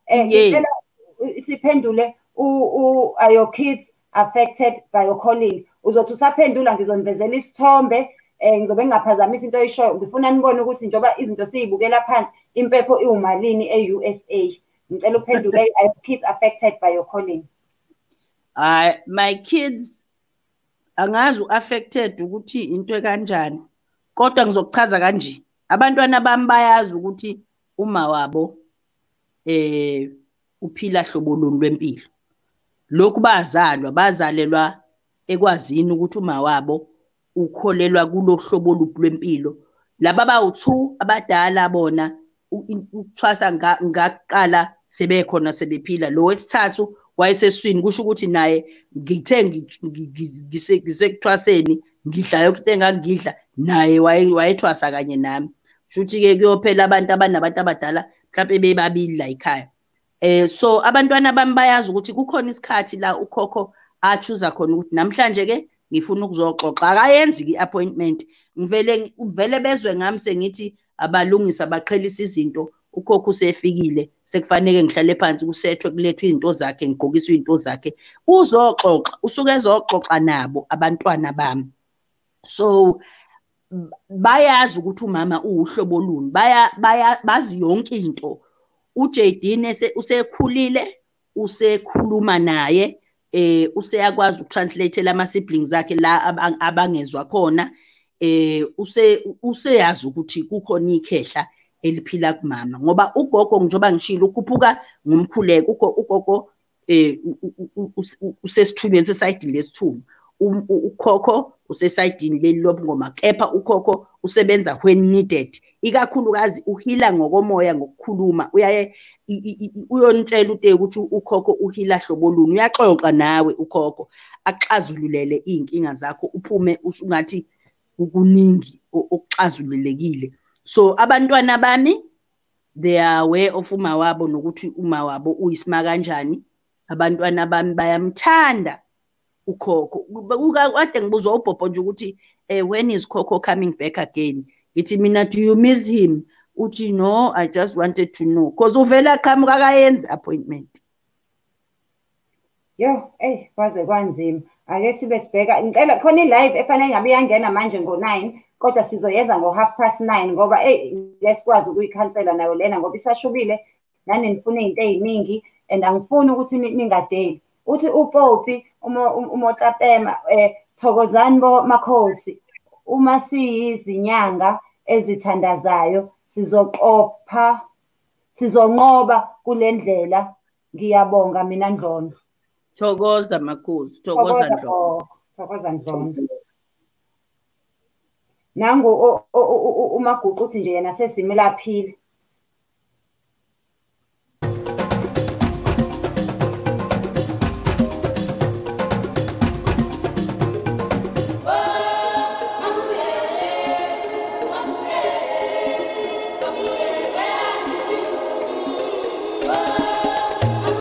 Ngicela Yes. siphendule are your kids affected by your calling? Uzothi usaphendula ngizonivezela isithombe ngizobe ngingaphazamisa into oyishoyo. Ngifuna nibone ukuthi njengoba izinto siyibukela phansi impepho iwumalini e-USA. Ngicela uphendule, are your kids affected by your calling? My kids angazi affected ukuthi into ekanjani, kodwa ngizokuchaza kanje. Abantwana bami bayazi ukuthi uma wabo uphila hlobo luni lwempilo. Lokhu bazalelwa ekwazini ukuthi uma wabo ukholelwa kulohlobo luphi lwempilo. Laba bawu2 abadala bona ukuthwasa ngaqala sebekhona sebephila. Lo wesithathu wayeseswini kusho ukuthi naye ngithe ngisekuthwaseni ngidla yonke engangidla naye wayethwasa kanye nami. Shuthi ke kuyophela abantu abanabantu abadala mhlawumbe bebabili la ekhaya. So abantwana bami bayazi ukuthi kukhona isikhathi la ukhokho achuza khona ukuthi namhlanje ke ngifuna ukuzoxoxa. Akayenzi i-appointment, ngivele bezwe ngami sengithi abalungisa baqhelisa izinto. Ukhokho usefikile, sekufanele ngihlale phansi kusethwe kulethwe izinto zakhe, ngigqokiswe izinto zakhe. Uzoxoxa, usuke ezoxoxa nabo abantwana bami. So bayazi ukuthi umama uhlobo luni, bazi yonke into. uJaydeen usekhulile, usekhuluma naye, useyakwazi ukutranslate ama siblings akhe la abangezwa khona, useyazi ukuthi kukhona ikhehla eliphila kumama, ngoba ugogo njengoba ngishilo ukhuphuka ngumkhuleko. Ugogo usesithubeni sesayidini lesithuba, ukhokho usesayidini leli lobungoma, kepha ukhokho usebenza when needed. Ikakhulukazi uhila ngokomoya, ngokukhuluma. Uyaye uyonitshela ukuthi ukhokho uhila hlobo luni, uyaxoxa nawe ukhokho axazululele inkinga zakho, uphume usungathi ukuningi okuxazululekile. So abantwana bami they are aware of uma wabo nokuthi uma wabo uyisima kanjani. Abantwana bami bayamthanda ukhokho. Kade ngibuzwa ubhobho nje ukuthi when is Khokho coming back again? Ngithi mina, do you miss him? Uthi no, I just wanted to know, because uvela qhamuka akayenzi appointment. Yo, kwaze kwanzima. Ake sibe sibheka, ngicela khona i-live efanele ngabe iyangena manje ngo-9, kodwa sizoyenza ngo9:30 ngoba lesikwazi ukuyikhansela nayo lena ngoba isashubile nani nifuna izinto eziningi and angifuni ukuthi ningadeli. Uthi uPopi uMotapema, thokozani bo makhosi, uma siyizinyanga ezithandazayo sizonqoba kule ndlela. Ngiyabonga mina Ndlondo. Thokoza makhosi, thokoza Ndlondo. Thokoza Ndlondo. Nangu uMaguqu uthi nje yena sesimelaphile.